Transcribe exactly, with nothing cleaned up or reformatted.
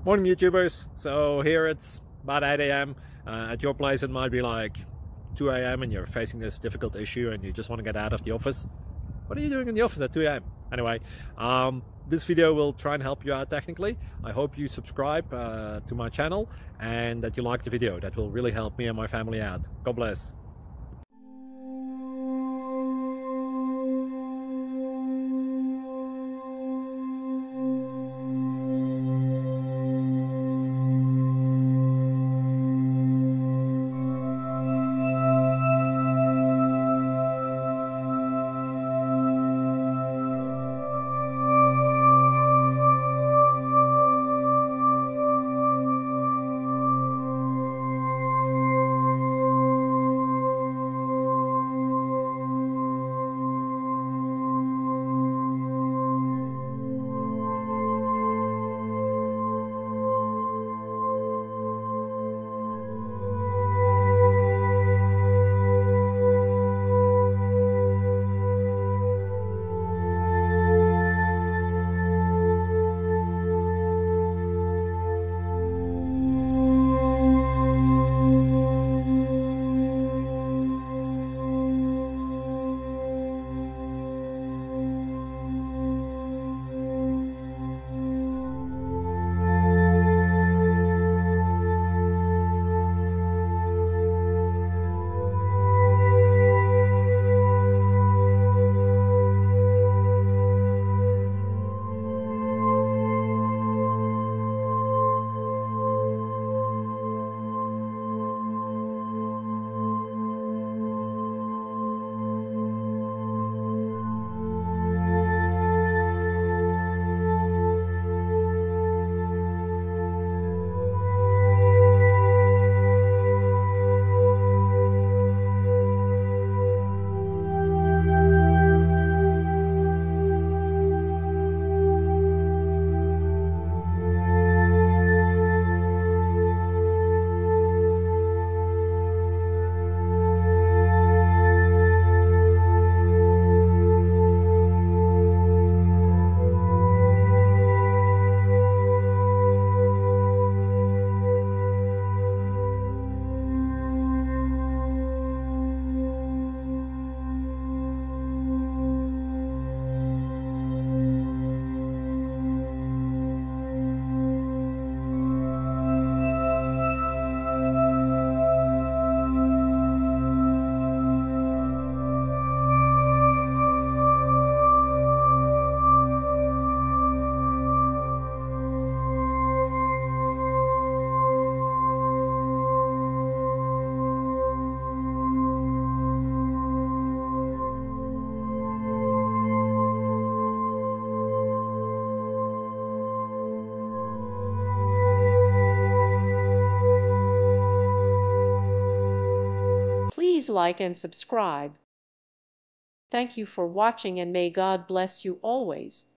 Morning YouTubers. So here it's about eight A M Uh, at your place it might be like two A M and you're facing this difficult issue and you just want to get out of the office. What are you doing in the office at two A M? Anyway, um, this video will try and help you out technically. I hope you subscribe uh, to my channel and that you like the video. That will really help me and my family out. God bless. Please like and subscribe. Thank you for watching and may God bless you always.